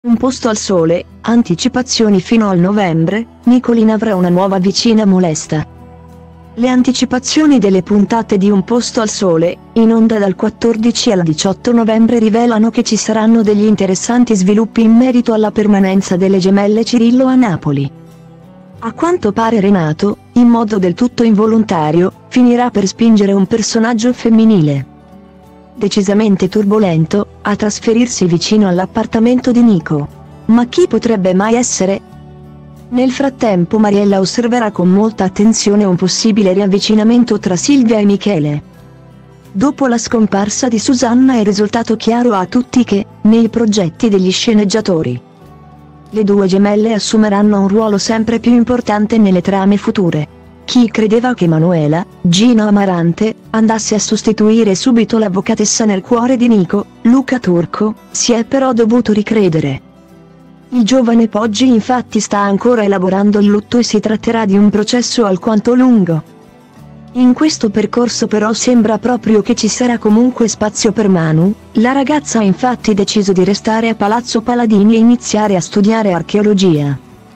Un posto al sole, anticipazioni fino al novembre, Nicolina avrà una nuova vicina molesta. Le anticipazioni delle puntate di Un posto al sole, in onda dal 14 al 18 novembre rivelano che ci saranno degli interessanti sviluppi in merito alla permanenza delle gemelle Cirillo a Napoli. A quanto pare Renato, in modo del tutto involontario, finirà per spingere un personaggio femminile, decisamente turbolento, a trasferirsi vicino all'appartamento di Nico. Ma chi potrebbe mai essere? Nel frattempo Mariella osserverà con molta attenzione un possibile riavvicinamento tra Silvia e Michele. Dopo la scomparsa di Susanna è risultato chiaro a tutti che, nei progetti degli sceneggiatori, le due gemelle assumeranno un ruolo sempre più importante nelle trame future. Chi credeva che Manuela, Gina Amarante, andasse a sostituire subito l'avvocatessa nel cuore di Nico, Luca Turco, si è però dovuto ricredere. Il giovane Poggi infatti sta ancora elaborando il lutto e si tratterà di un processo alquanto lungo. In questo percorso però sembra proprio che ci sarà comunque spazio per Manu. La ragazza ha infatti deciso di restare a Palazzo Paladini e iniziare a studiare archeologia.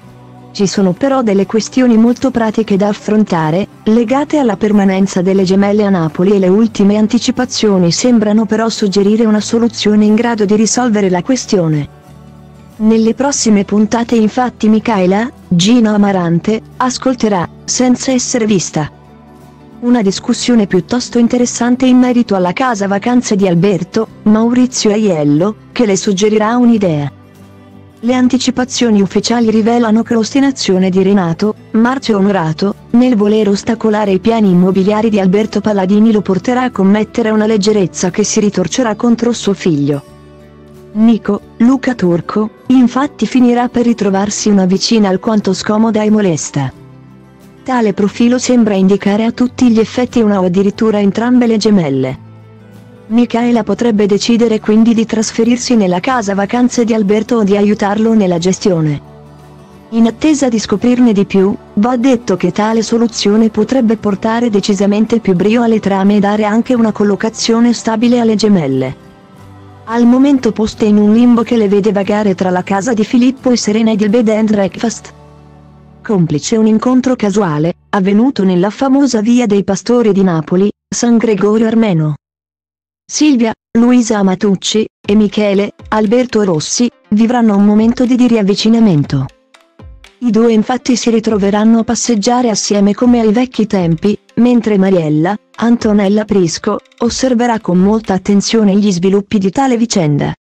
Ci sono però delle questioni molto pratiche da affrontare, legate alla permanenza delle gemelle a Napoli, e le ultime anticipazioni sembrano però suggerire una soluzione in grado di risolvere la questione. Nelle prossime puntate infatti Micaela, Gina Amarante, ascolterà, senza essere vista, una discussione piuttosto interessante in merito alla casa vacanze di Alberto, Maurizio Aiello, che le suggerirà un'idea. Le anticipazioni ufficiali rivelano che l'ostinazione di Renato, Marzio Onorato, nel voler ostacolare i piani immobiliari di Alberto Paladini lo porterà a commettere una leggerezza che si ritorcerà contro suo figlio. Nico, Luca Turco, infatti finirà per ritrovarsi una vicina alquanto scomoda e molesta. Tale profilo sembra indicare a tutti gli effetti una o addirittura entrambe le gemelle. Micaela potrebbe decidere quindi di trasferirsi nella casa vacanze di Alberto o di aiutarlo nella gestione. In attesa di scoprirne di più, va detto che tale soluzione potrebbe portare decisamente più brio alle trame e dare anche una collocazione stabile alle gemelle, al momento poste in un limbo che le vede vagare tra la casa di Filippo e Serena ed il bed and breakfast. Complice un incontro casuale, avvenuto nella famosa via dei Pastori di Napoli, San Gregorio Armeno. Silvia, Luisa Amatucci, e Michele, Alberto Rossi, vivranno un momento di riavvicinamento. I due infatti si ritroveranno a passeggiare assieme come ai vecchi tempi, mentre Mariella, Antonella Prisco, osserverà con molta attenzione gli sviluppi di tale vicenda.